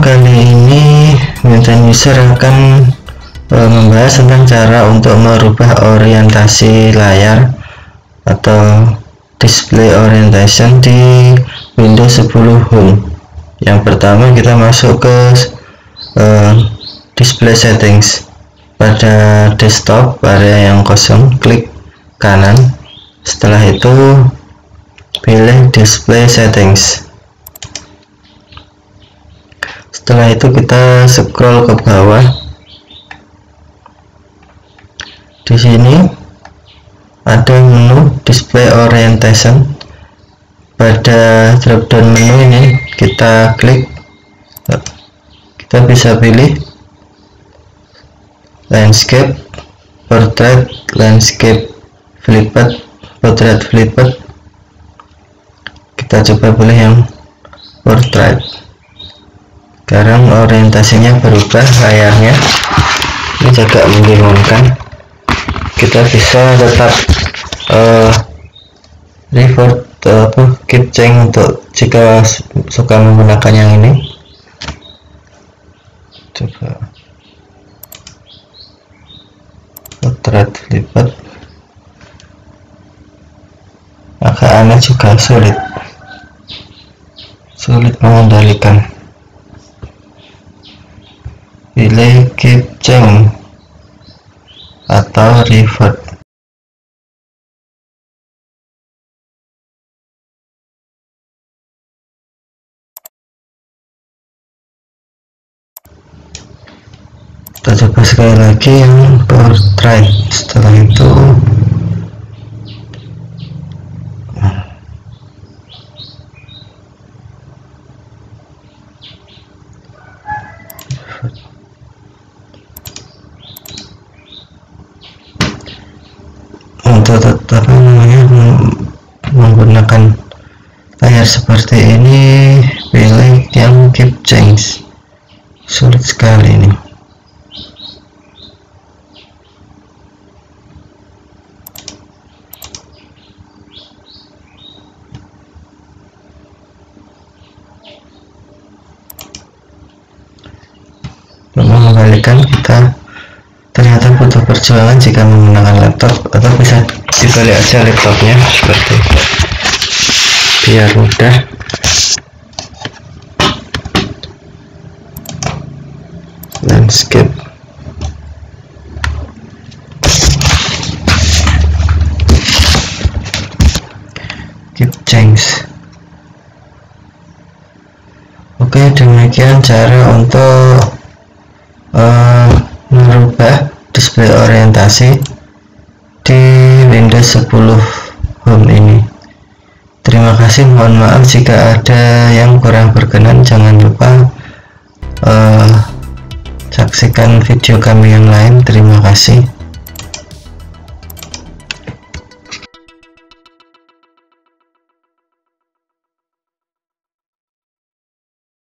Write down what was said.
kali ini Maintain User akan membahas tentang cara untuk merubah orientasi layar atau display orientation di Windows 10 Home. Yang pertama kita masuk ke display settings. Pada desktop area yang kosong, klik kanan. Setelah itu pilih display settings. Setelah itu kita scroll ke bawah. Di sini ada menu display orientation. Pada drop-down menu ini kita klik, kita bisa pilih landscape, portrait, landscape, flipped, portrait flipped. Kita coba pilih yang portrait. Sekarang orientasinya berubah, layarnya ini agak membingungkan. Kita bisa tetap revert keep change untuk jika suka menggunakan yang ini. Coba portrait flipped, agak aneh juga, sulit mengendalikan. Pilih keep change atau revert. Kita coba sekali lagi yang portrait. Setelah itu untuk tetap menggunakan layar seperti ini, pilih yang keep change. Sulit sekali ini. Mengembalikan kita ternyata butuh perjuangan jika menggunakan laptop, atau bisa dibalik aja laptopnya seperti itu biar mudah. Landscape, keep change. Oke, demikian cara untuk merubah display orientasi di Windows 10 Home ini. Terima kasih, mohon maaf jika ada yang kurang berkenan. Jangan lupa saksikan video kami yang lain. Terima kasih.